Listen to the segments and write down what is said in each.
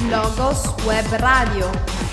Blogos Web Radio.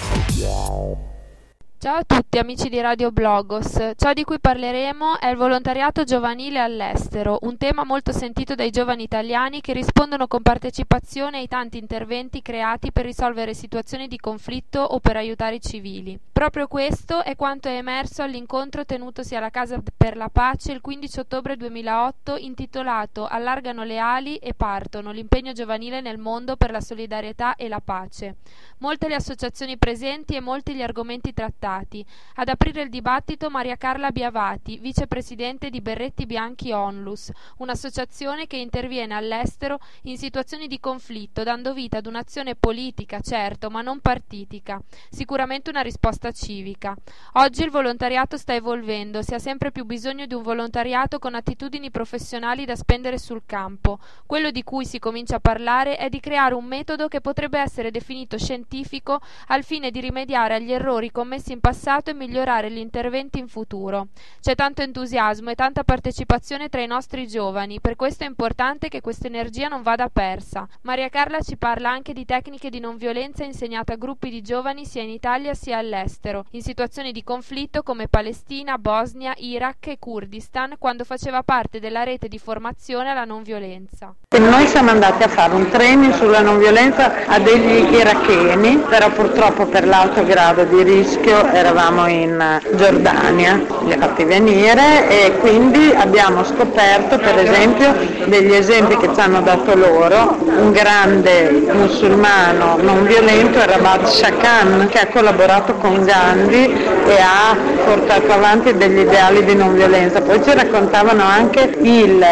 Ciao a tutti amici di Radio Blogos, ciò di cui parleremo è il volontariato giovanile all'estero, un tema molto sentito dai giovani italiani che rispondono con partecipazione ai tanti interventi creati per risolvere situazioni di conflitto o per aiutare i civili. Proprio questo è quanto è emerso all'incontro tenutosi alla Casa per la Pace il 15 ottobre 2008 intitolato Allargano le ali e partono, l'impegno giovanile nel mondo per la solidarietà e la pace. Molte le associazioni presenti e molti gli argomenti trattati. Ad aprire il dibattito Maria Carla Biavati, vicepresidente di Berretti Bianchi Onlus, un'associazione che interviene all'estero in situazioni di conflitto, dando vita ad un'azione politica, certo, ma non partitica, sicuramente una risposta civica. Oggi il volontariato sta evolvendo, si ha sempre più bisogno di un volontariato con attitudini professionali da spendere sul campo. Quello di cui si comincia a parlare è di creare un metodo che potrebbe essere definito scientifico al fine di rimediare agli errori commessi in passato e migliorare gli interventi in futuro. C'è tanto entusiasmo e tanta partecipazione tra i nostri giovani, per questo è importante che questa energia non vada persa. Maria Carla ci parla anche di tecniche di non violenza insegnate a gruppi di giovani sia in Italia sia all'estero, in situazioni di conflitto come Palestina, Bosnia, Iraq e Kurdistan, quando faceva parte della rete di formazione alla non violenza. Noi siamo andati a fare un training sulla non violenza a degli iracheni, però purtroppo per l'alto grado di rischio eravamo in Giordania, li ha fatti venire e quindi abbiamo scoperto per esempio degli esempi che ci hanno dato loro. Un grande musulmano non violento è Rabat Shakan, che ha collaborato con Gandhi e ha portato avanti degli ideali di non violenza. Poi ci raccontavano anche il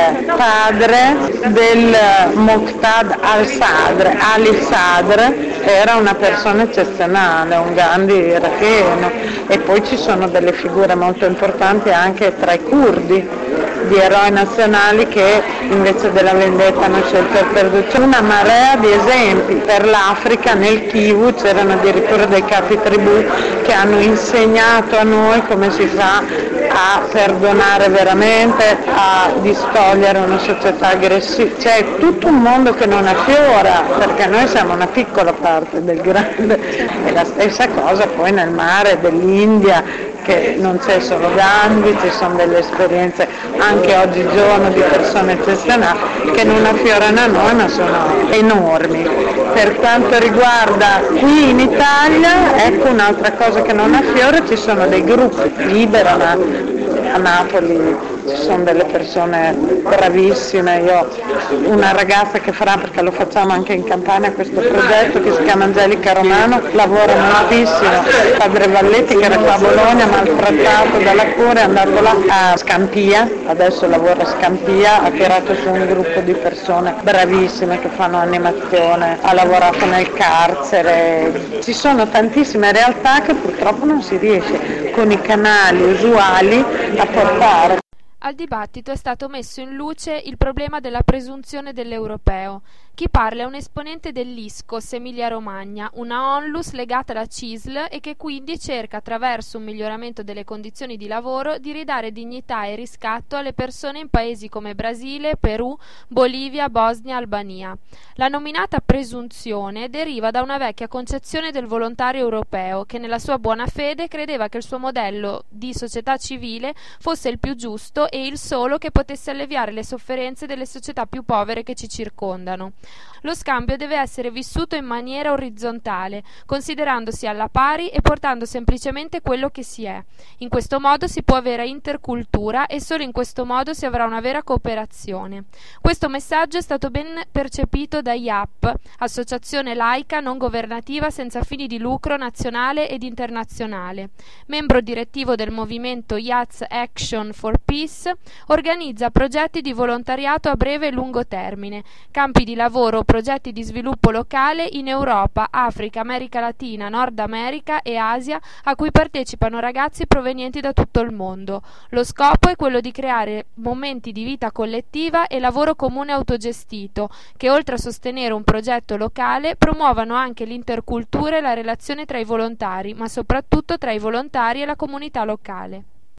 padre del Muqtada al-Sadr, Ali Sadr, era una persona eccezionale, un Gandhi iracheno, e poi ci sono delle figure molto importanti anche tra i curdi, di eroi nazionali che invece della vendetta hanno scelto il perduto. C'è una marea di esempi. Per l'Africa nel Kivu c'erano addirittura dei capi tribù che hanno insegnato a noi come si fa a perdonare veramente, a distogliere una società aggressiva. C'è tutto un mondo che non affiora, perché noi siamo una piccola parte del grande. E la stessa cosa poi nel mare dell'India, che non c'è solo Gandhi, ci sono delle esperienze anche oggigiorno di persone eccezionali che non affiorano a noi ma sono enormi. Per quanto riguarda qui in Italia, ecco un'altra cosa che non affiora, ci sono dei gruppi, Libera a Napoli, ci sono delle persone bravissime. Io ho una ragazza che farà, perché lo facciamo anche in Campania, questo progetto che si chiama Angelica Romano, lavora moltissimo. Padre Valletti, che era qua a Bologna, maltrattato dalla cura, è andato là a Scampia, adesso lavora a Scampia, ha tirato su un gruppo di persone bravissime che fanno animazione, ha lavorato nel carcere. Ci sono tantissime realtà che purtroppo non si riesce con i canali usuali a portare. Al dibattito è stato messo in luce il problema della presunzione dell'europeo. Chi parla è un esponente dell'ISCOS Emilia-Romagna, una onlus legata alla CISL e che quindi cerca, attraverso un miglioramento delle condizioni di lavoro, di ridare dignità e riscatto alle persone in paesi come Brasile, Perù, Bolivia, Bosnia, Albania. La nominata presunzione deriva da una vecchia concezione del volontario europeo che nella sua buona fede credeva che il suo modello di società civile fosse il più giusto e il solo che potesse alleviare le sofferenze delle società più povere che ci circondano. Lo scambio deve essere vissuto in maniera orizzontale, considerandosi alla pari e portando semplicemente quello che si è. In questo modo si può avere intercultura e solo in questo modo si avrà una vera cooperazione. Questo messaggio è stato ben percepito da IAP, associazione laica non governativa senza fini di lucro nazionale ed internazionale. Membro direttivo del movimento IATS Action for Peace, organizza progetti di volontariato a breve e lungo termine, campi di lavoro, progetti di sviluppo locale in Europa, Africa, America Latina, Nord America e Asia, a cui partecipano ragazzi provenienti da tutto il mondo. Lo scopo è quello di creare momenti di vita collettiva e lavoro comune autogestito, che oltre a sostenere un progetto locale, promuovano anche l'intercultura e la relazione tra i volontari, ma soprattutto tra i volontari e la comunità locale.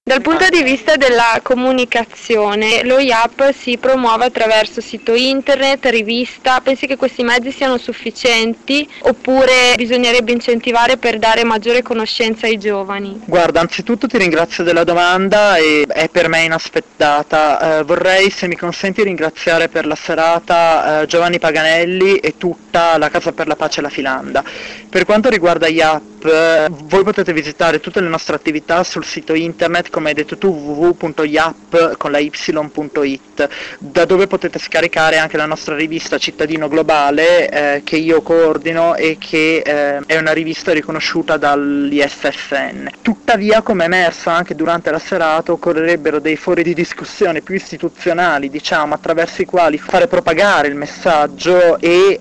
Dal punto di vista della comunicazione, lo IAP si promuove attraverso sito internet, rivista. Pensi che questi mezzi siano sufficienti oppure bisognerebbe incentivare per dare maggiore conoscenza ai giovani? Guarda, anzitutto ti ringrazio della domanda e è per me inaspettata. Vorrei, se mi consenti, ringraziare per la serata Giovanni Paganelli e tutta la Casa per la Pace e la Filanda. Per quanto riguarda IAP, voi potete visitare tutte le nostre attività sul sito internet, come hai detto tu, www.iap.it, da dove potete scaricare anche la nostra rivista Cittadino Globale, che io coordino e che è una rivista riconosciuta dall'ISSN. Tuttavia, come è emerso anche durante la serata, occorrerebbero dei fori di discussione più istituzionali, diciamo, attraverso i quali fare propagare il messaggio e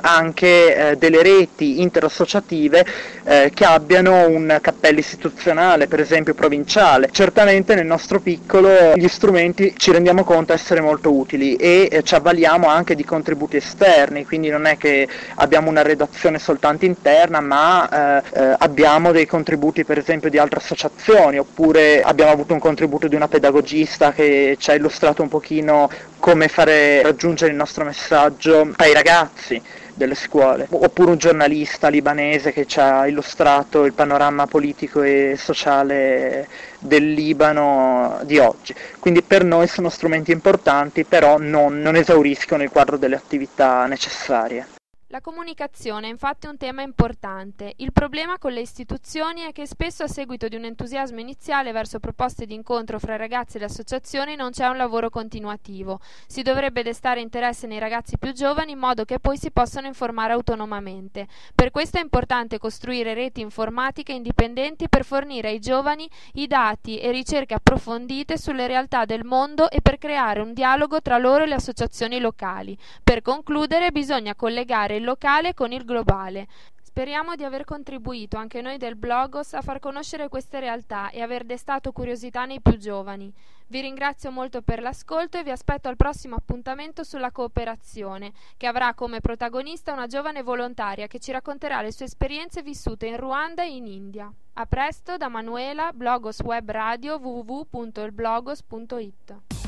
anche delle reti interassociative che abbiano un cappello istituzionale, per esempio provinciale. Certamente nel nostro piccolo gli strumenti ci rendiamo conto essere molto utili e ci avvaliamo anche di contributi esterni, quindi non è che abbiamo una redazione soltanto interna, ma abbiamo dei contributi per esempio di altre associazioni, oppure abbiamo avuto un contributo di una pedagogista che ci ha illustrato un pochino come fare raggiungere il nostro messaggio ai ragazzi delle scuole, oppure un giornalista libanese che ci ha illustrato il panorama politico e sociale del Libano di oggi. Quindi per noi sono strumenti importanti, però non esauriscono il quadro delle attività necessarie. La comunicazione è infatti un tema importante. Il problema con le istituzioni è che spesso a seguito di un entusiasmo iniziale verso proposte di incontro fra ragazzi e le associazioni non c'è un lavoro continuativo. Si dovrebbe destare interesse nei ragazzi più giovani in modo che poi si possano informare autonomamente. Per questo è importante costruire reti informatiche indipendenti per fornire ai giovani i dati e ricerche approfondite sulle realtà del mondo e per creare un dialogo tra loro e le associazioni locali. Per concludere, bisogna collegare il locale con il globale. Speriamo di aver contribuito anche noi del Blogos a far conoscere queste realtà e aver destato curiosità nei più giovani. Vi ringrazio molto per l'ascolto e vi aspetto al prossimo appuntamento sulla cooperazione, che avrà come protagonista una giovane volontaria che ci racconterà le sue esperienze vissute in Ruanda e in India. A presto da Manuela, Blogos Web Radio, www.ilblogos.it.